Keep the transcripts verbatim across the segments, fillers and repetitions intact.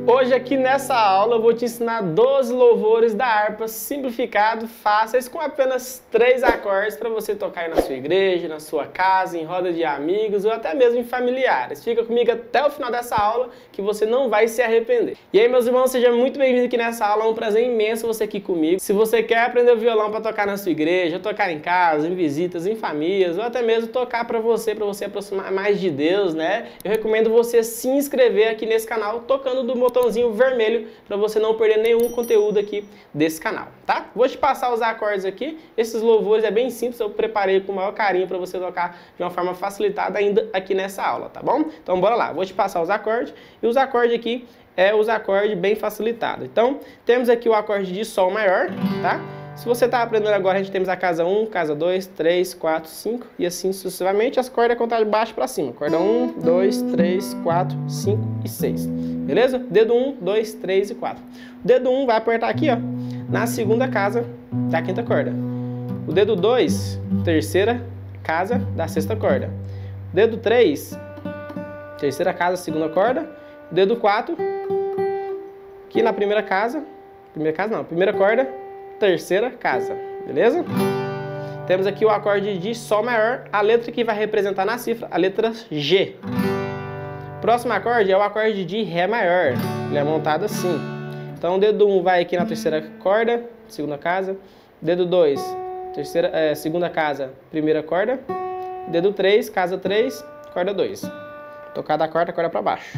Hoje aqui nessa aula eu vou te ensinar doze louvores da harpa simplificado, fáceis, com apenas três acordes para você tocar aí na sua igreja, na sua casa, em roda de amigos ou até mesmo em familiares. Fica comigo até o final dessa aula que você não vai se arrepender. E aí, meus irmãos, seja muito bem-vindo aqui nessa aula, é um prazer imenso você aqui comigo. Se você quer aprender violão para tocar na sua igreja, tocar em casa, em visitas, em famílias ou até mesmo tocar para você, para você aproximar mais de Deus, né? Eu recomendo você se inscrever aqui nesse canal tocando do botãozinho vermelho para você não perder nenhum conteúdo aqui desse canal, tá? Vou te passar os acordes aqui. Esses louvores é bem simples, eu preparei com o maior carinho para você tocar de uma forma facilitada ainda aqui nessa aula, tá bom? Então bora lá, vou te passar os acordes e os acordes aqui é os acordes bem facilitados. Então temos aqui o acorde de Sol maior, tá? Se você está aprendendo agora, a gente temos a casa um, casa dois, três, quatro, cinco e assim sucessivamente. As cordas contar de baixo para cima. Corda um, dois, três, quatro, cinco e seis. Beleza? Dedo um, dois, três e quatro. O dedo um vai apertar aqui, ó, na segunda casa da quinta corda. O dedo dois, terceira casa da sexta corda. O dedo três, terceira casa, segunda corda. O dedo quatro, aqui na primeira casa. Primeira casa não, primeira corda. Terceira casa, beleza? Temos aqui o acorde de Sol maior, a letra que vai representar na cifra, a letra G. Próximo acorde é o acorde de Ré maior, ele é montado assim. Então o dedo um vai aqui na terceira corda, segunda casa. Dedo dois, terceira, é, segunda casa, primeira corda. Dedo três, casa três, corda dois. Tocada a quarta, corda para baixo.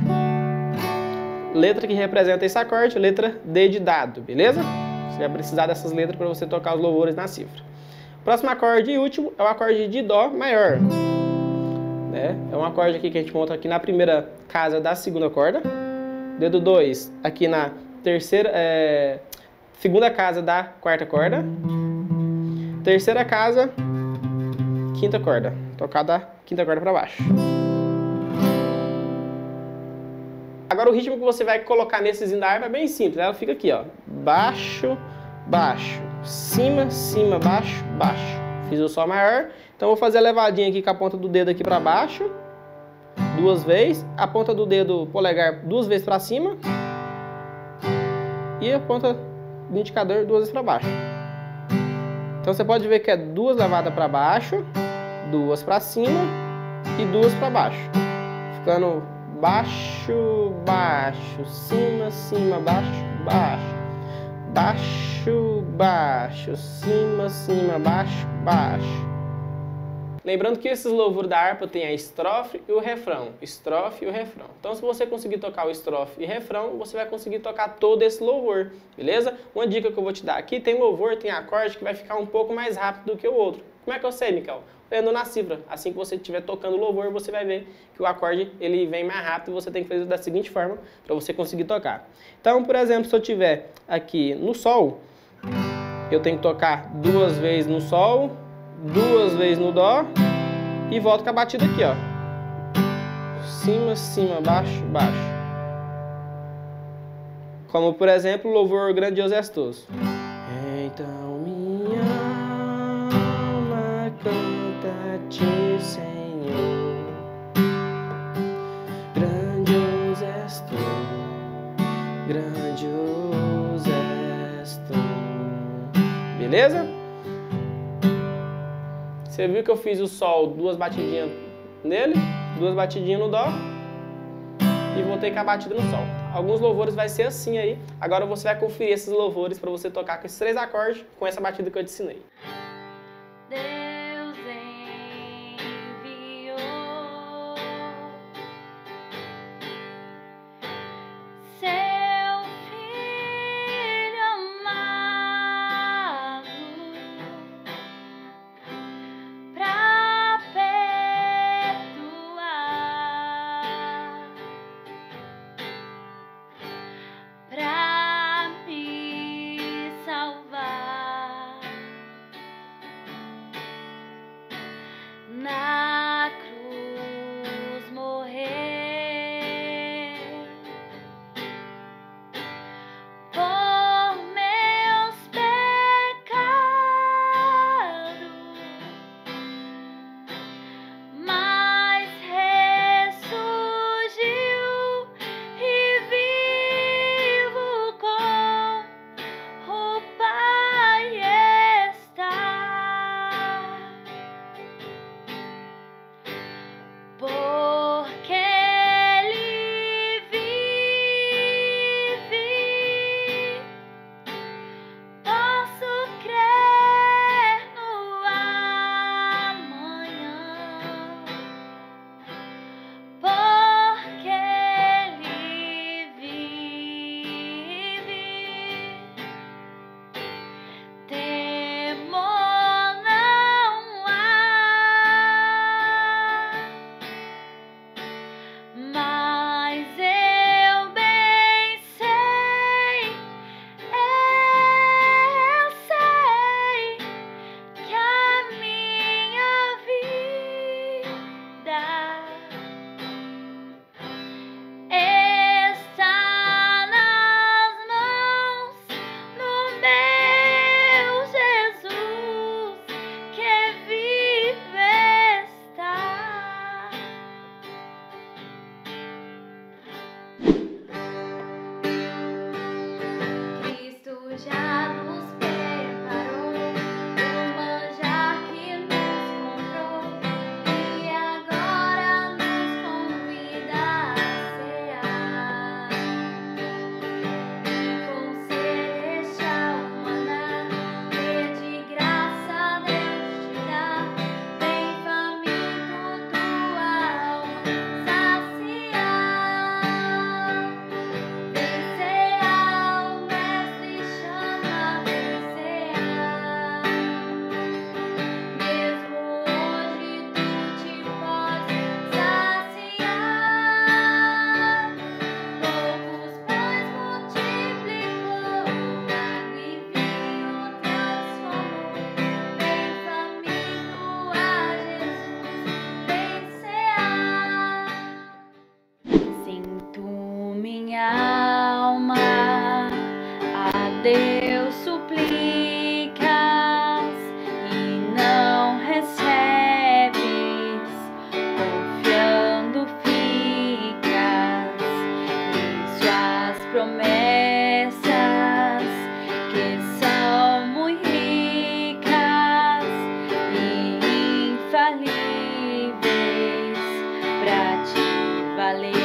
Letra que representa esse acorde, letra D de dado, beleza? Você vai precisar dessas letras para você tocar os louvores na cifra. Próximo acorde e último é o acorde de Dó maior. Né? É um acorde aqui que a gente monta aqui na primeira casa da segunda corda. Dedo dois aqui na terceira, é, segunda casa da quarta corda. Terceira casa, quinta corda. Tocada a quinta corda para baixo. Agora o ritmo que você vai colocar nesses da harpa é bem simples, ela fica aqui, ó, baixo, baixo, cima, cima, baixo, baixo. Fiz o Sol maior, então vou fazer a levadinha aqui com a ponta do dedo aqui para baixo, duas vezes, a ponta do dedo polegar duas vezes para cima e a ponta do indicador duas vezes para baixo. Então você pode ver que é duas levadas para baixo, duas para cima e duas para baixo, ficando baixo, baixo, cima, cima, baixo, baixo, baixo, baixo, cima, cima, baixo, baixo. Lembrando que esses louvores da harpa tem a estrofe e o refrão, estrofe e o refrão. Então se você conseguir tocar o estrofe e refrão, você vai conseguir tocar todo esse louvor, beleza? Uma dica que eu vou te dar aqui, tem louvor, tem acorde que vai ficar um pouco mais rápido do que o outro. Como é que eu sei, Micael? Olhando na cifra. Assim que você estiver tocando o louvor, você vai ver que o acorde ele vem mais rápido e você tem que fazer da seguinte forma para você conseguir tocar. Então, por exemplo, se eu estiver aqui no Sol, eu tenho que tocar duas vezes no Sol, duas vezes no Dó e volto com a batida aqui, ó. Cima, cima, baixo, baixo. Como, por exemplo, o louvor grandioso e astuoso. Então minha alma canta-te, Senhor, grandioso és tu, grandioso és tu. Beleza? Você viu que eu fiz o Sol, duas batidinhas nele, duas batidinhas no Dó e voltei com a batida no Sol. Alguns louvores vai ser assim aí. Agora você vai conferir esses louvores para você tocar com esses três acordes com essa batida que eu te ensinei. Deus enviou seu Filho amado pra perdoar, pra me salvar. minha alma, a Deus suplicas e não recebes, confiando ficas em suas promessas, que são muito ricas e infalíveis pra te valer.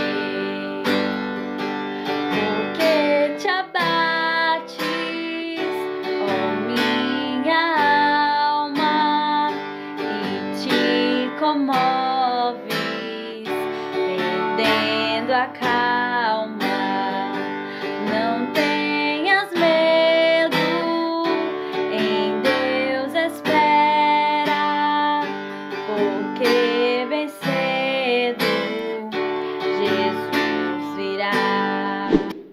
Porque te abates, ó minha alma, e te comoves, perdendo a calma. Não tenhas medo, em Deus espera, porque bem cedo Jesus virá.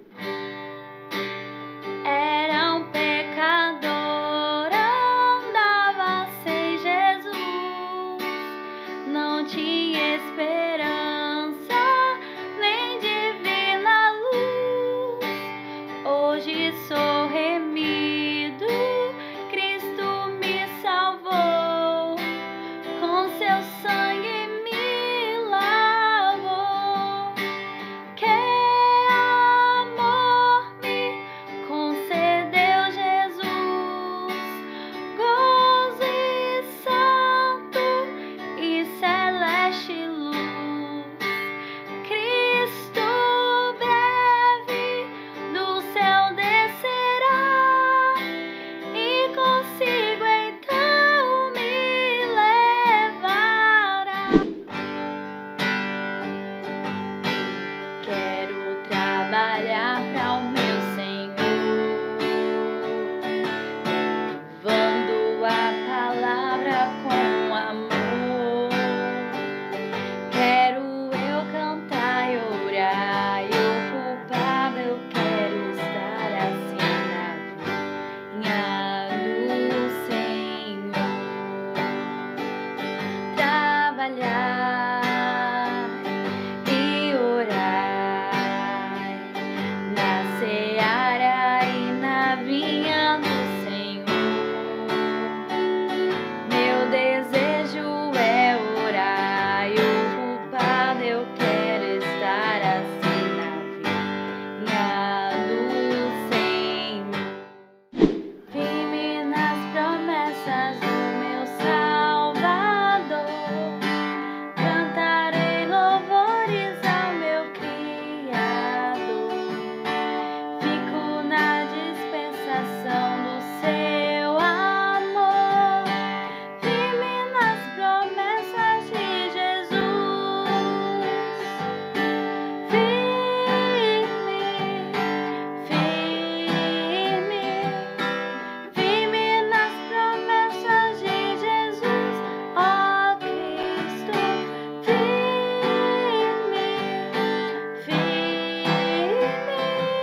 Era um pecador, andava sem Jesus, não tinha esperança nem divina luz. Hoje sou remido, Cristo me salvou, com seu sangue me lavou. Que amor me concedeu Jesus, gozo e santo e celeste luz. Cristo breve do céu descerá, e consigo então me levará. Quero trabalhar para o meu Senhor, levando a palavra com amor. Quero eu cantar e orar, e ocupado eu quero estar assim na vinha do Senhor. Trabalhar e orar na seara e na vinha do Senhor. Meu desejo é orar, e ocupado eu quero estar assim na vinha do Senhor. Firme nas promessas do meu Salvador, cantarei louvores ao meu Criador. Fico na dispensação do seu amor, firme nas promessas de Jesus. Firme, firme, firme nas promessas de Jesus, ó Cristo. Firme, firme,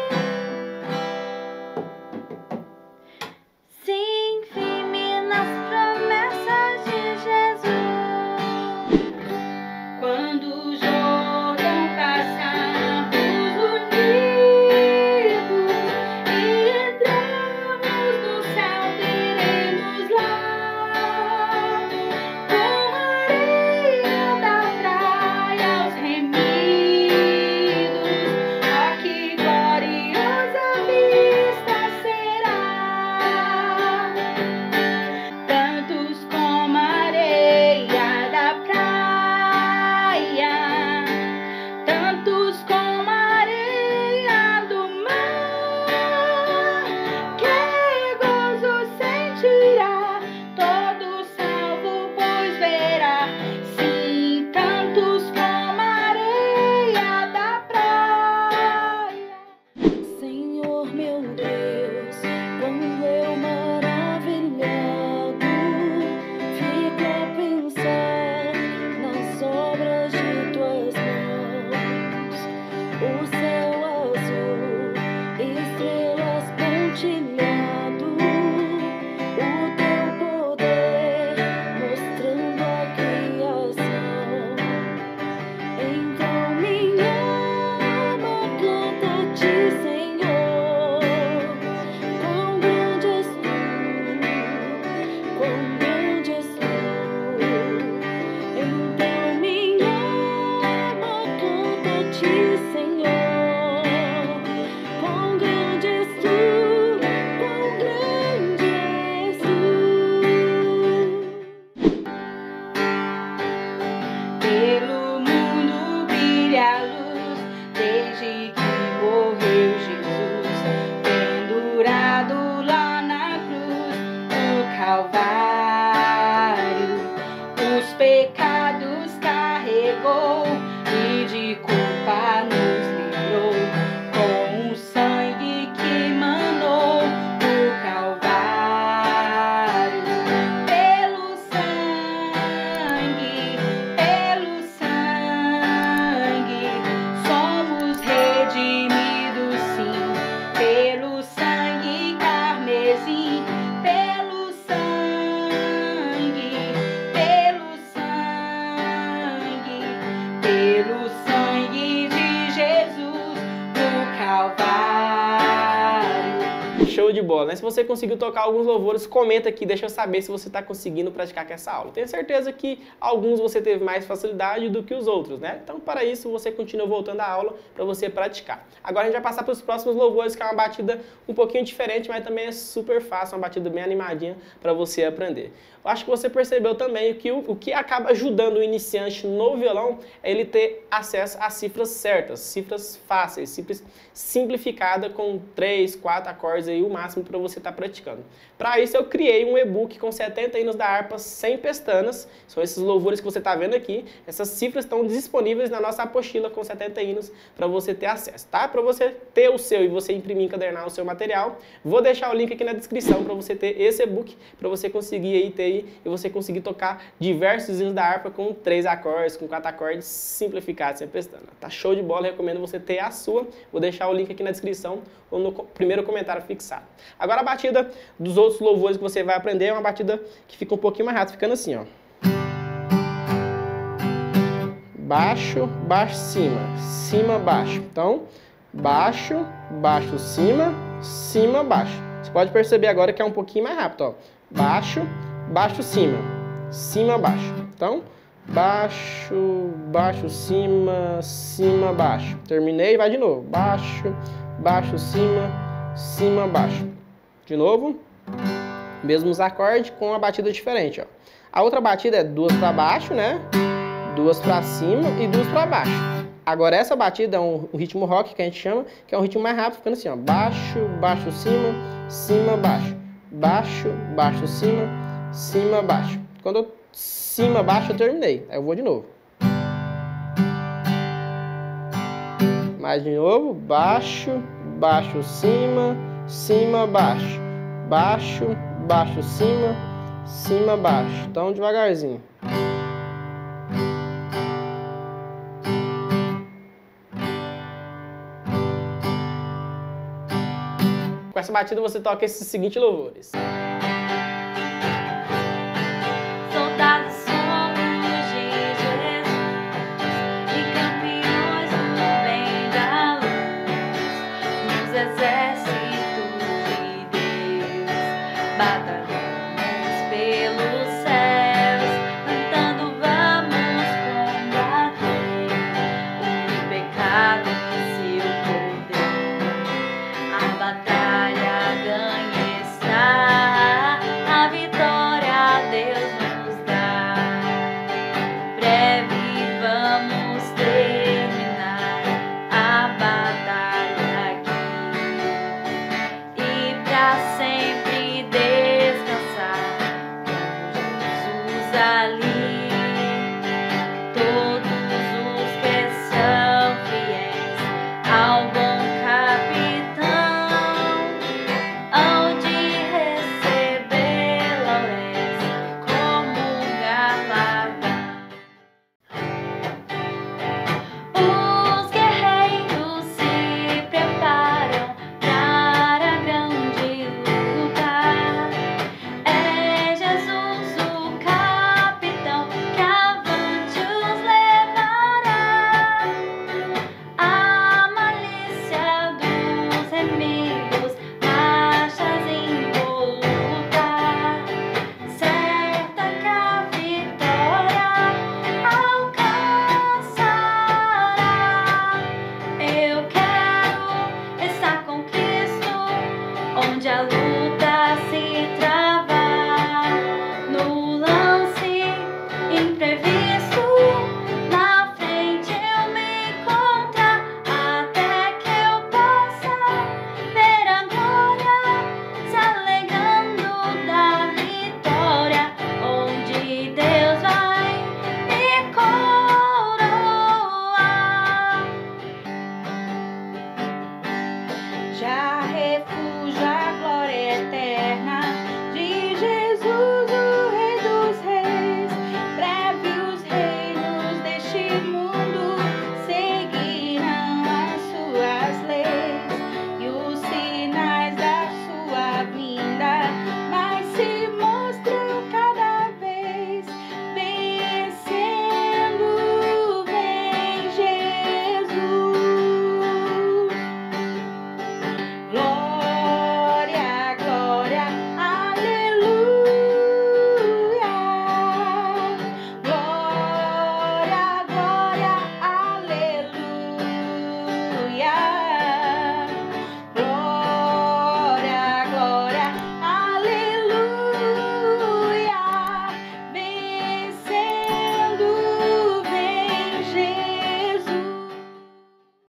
sim, firme nas promessas de Jesus. Quando o Jordão passarmos unidos e entrarmos no céu, teremos lá, com a areia da praia, os remidos. Ó, que gloriosa vista será! Tantos como a areia da praia, tantos como a areia do mar. Que gozo sentirá todo salvo, pois verá, sim, tantos como a areia da praia. Senhor meu Deus, quando eu maravilhado fico a pensar nas obras de tuas mãos, o céu azul, estrelas pontilhado, o teu poder mostrando a criação. Então minha alma canta show de bola, né? Se você conseguiu tocar alguns louvores, comenta aqui, deixa eu saber se você está conseguindo praticar com essa aula. Tenho certeza que alguns você teve mais facilidade do que os outros, né? Então, para isso, você continua voltando à aula para você praticar. Agora a gente vai passar para os próximos louvores, que é uma batida um pouquinho diferente, mas também é super fácil, uma batida bem animadinha para você aprender. Eu acho que você percebeu também que o, o que acaba ajudando o iniciante no violão é ele ter acesso às cifras certas, cifras fáceis, cifras simplificadas com três, quatro acordes aí, o máximo para você estar tá praticando. Para isso eu criei um e-book com setenta hinos da harpa sem pestanas, são esses louvores que você está vendo aqui, essas cifras estão disponíveis na nossa apostila com setenta hinos para você ter acesso, tá? Para você ter o seu e você imprimir e encadernar o seu material, vou deixar o link aqui na descrição para você ter esse e-book, para você conseguir aí ter e você conseguir tocar diversos hinos da harpa com três acordes, com quatro acordes, simplificados, sem pestana. Tá show de bola, recomendo você ter a sua. Vou deixar o link aqui na descrição ou no primeiro comentário fixado. Agora a batida dos outros louvores que você vai aprender é uma batida que fica um pouquinho mais rápida, ficando assim, ó. Baixo, baixo, cima, cima, baixo. Então, baixo, baixo, cima, cima, baixo. Você pode perceber agora que é um pouquinho mais rápido, ó. Baixo, baixo, cima, cima, baixo. Então, baixo, baixo, cima, cima, baixo. Terminei, vai de novo. Baixo, baixo, cima, cima, baixo. De novo, mesmos acordes com uma batida diferente, ó. A outra batida é duas para baixo, né? Duas para cima e duas para baixo. Agora essa batida é um, um ritmo rock que a gente chama, que é um ritmo mais rápido, ficando assim, ó. Baixo, baixo, cima, cima, baixo. Baixo, baixo, cima, cima, baixo. Quando eu cima, baixo, eu terminei. Aí eu vou de novo. Mais de novo. Baixo, baixo, cima, cima, baixo. Baixo, baixo, cima, cima, baixo. Então, devagarzinho. Com essa batida você toca esses seguintes louvores.